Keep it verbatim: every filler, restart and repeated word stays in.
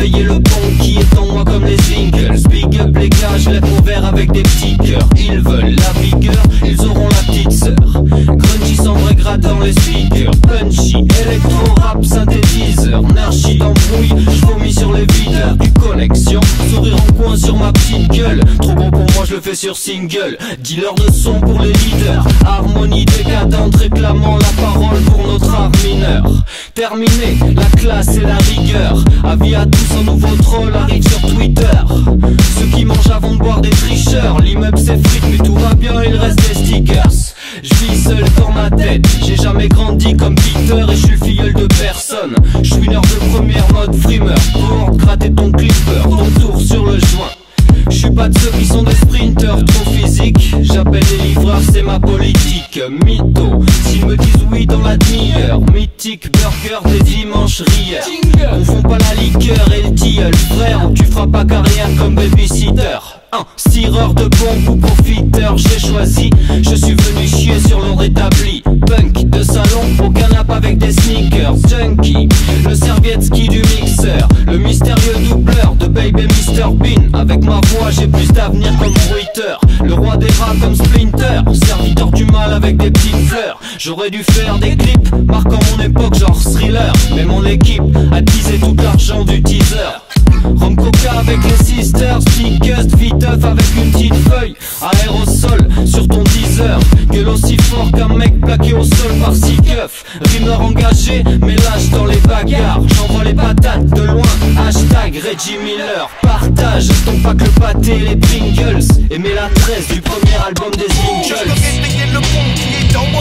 Surveiller le pont qui est en moi comme les Svinkels. Big up les gars, je lève mon verre avec des petits cœurs. Ils veulent la vigueur, ils auront la petite sœur. Grungy sans vrai grade dans les speakers. Punchy, électro, rap, synthétiseur. Narchi d'embrouille, je vomis sur les videurs. Du connexion, sourire en coin sur ma petite gueule. Trop bon pour moi, je le fais sur single. Dealer de son pour les leaders. Harmonie décadente réclamant la parole pour notre art mineur. Terminé, la classe et la rigueur. Avis à tous, un nouveau troll arrive sur Twitter. Ceux qui mangent avant de boire des tricheurs. L'immeuble s'effrite mais tout va bien, il reste des stickers. Je vis seul dans ma tête, j'ai jamais grandi comme Peter et je suis filleul de personne. Je suis une heure de première mode frimeur pour gratter ton clipper, ton tour sur le joint. Je suis pas de ceux qui sont des sprinters trop physiques. J'appelle les livreurs, c'est ma politique. Mytho, s'ils me disent oui dans la demi-heure. Mythique burger des dimanches rieurs. Confond pas la liqueur et le tilleul, frère, ou tu feras pas carrière comme babysitter. Un tireur de bombes ou profiteur, j'ai choisi. Je suis venu chier sur l'ordre établi. Punk de salon au canapé avec des sneakers. Junkie, le serviette-ski du mixeur. Le mystérieux doubleur de Baby mister Bean. Avec ma voix j'ai plus d'avenir comme bruiteur. Le roi des rats comme Splinter. Serviteur du mal avec des petites fleurs. J'aurais dû faire des clips marquant mon époque genre thriller. Mais mon équipe a teasé tout l'argent du teaser. Rhum coca avec les sisters, Stickust, viteuf avec une petite feuille. Aérosol sur ton teaser. Gueule aussi fort qu'un mec plaqué au sol par six keufs. Rimeur engagé, mais lâche dans les bagarres. J'envoie les patates de loin, hashtag Reggie Miller. Partage ton pack le pâté et les Pringles. Et mets la tresse du premier album des Svinkels. Je veux réveiller le pont qui est en